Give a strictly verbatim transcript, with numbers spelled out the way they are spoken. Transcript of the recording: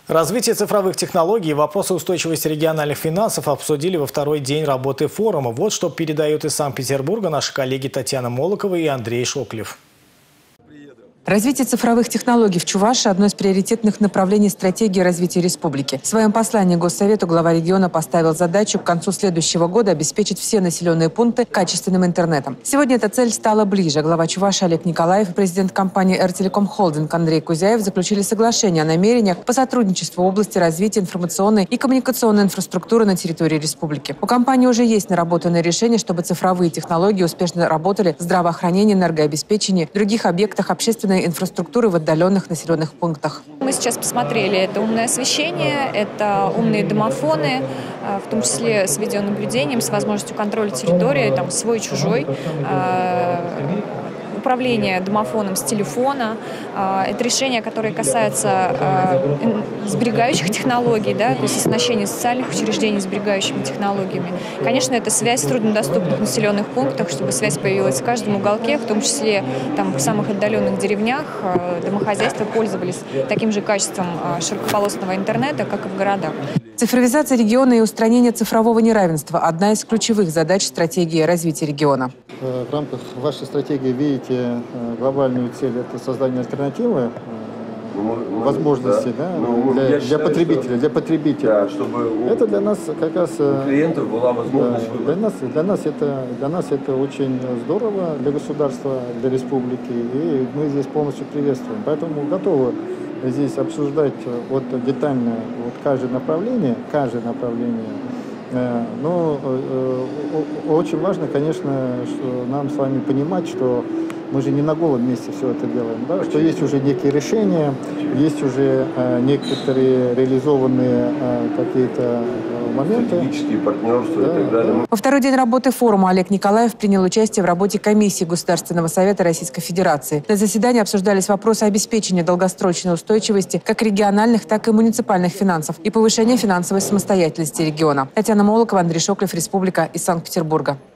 Развитие цифровых технологий и вопросы устойчивости региональных финансов обсудили во второй день работы форума. Вот что передают из Санкт-Петербурга наши коллеги Татьяна Молокова и Андрей Шоклев. Развитие цифровых технологий в Чувашии – одно из приоритетных направлений стратегии развития республики. В своем послании Госсовету глава региона поставил задачу к концу следующего года обеспечить все населенные пункты качественным интернетом. Сегодня эта цель стала ближе. Глава Чувашии Олег Николаев и президент компании «Эртелеком Холдинг» Андрей Кузяев заключили соглашение о намерениях по сотрудничеству в области развития информационной и коммуникационной инфраструктуры на территории республики. У компании уже есть наработанные решения, чтобы цифровые технологии успешно работали в здравоохранении, энергообеспечении, других объектах общественной инфраструктуры в отдаленных населенных пунктах. Мы сейчас посмотрели, это умное освещение, это умные домофоны, в том числе с видеонаблюдением, с возможностью контроля территории, там, свой-чужой, управление домофоном с телефона. Это решения, которые касаются сберегающих технологий, да, то есть оснащение социальных учреждений сберегающими технологиями. Конечно, это связь в труднодоступных населенных пунктах, чтобы связь появилась в каждом уголке, в том числе там, в самых отдаленных деревнях домохозяйства пользовались таким же качеством широкополосного интернета, как и в городах. Цифровизация региона и устранение цифрового неравенства – одна из ключевых задач стратегии развития региона. В рамках вашей стратегии видите глобальную цель – это создание альтернативы, возможности, да, ну, для, для потребителя, для потребителя. Да, чтобы это для нас как раз у клиентов была возможность да, для нас, для нас это для нас это очень здорово, для государства, для республики, и мы здесь полностью приветствуем. Поэтому готовы здесь обсуждать вот детально вот каждое направление, каждое направление. Но очень важно, конечно, что нам с вами понимать, что мы же не на голом месте все это делаем, да? Что есть уже некие решения, есть уже э, некоторые реализованные э, какие-то э, моменты. Стратегические партнерства да, и так далее. Да. Во второй день работы форума Олег Николаев принял участие в работе комиссии Государственного совета Российской Федерации. На заседании обсуждались вопросы обеспечения долгосрочной устойчивости как региональных, так и муниципальных финансов и повышения финансовой самостоятельности региона. Татьяна Молокова, Андрей Шоклев, Республика, из Санкт-Петербурга.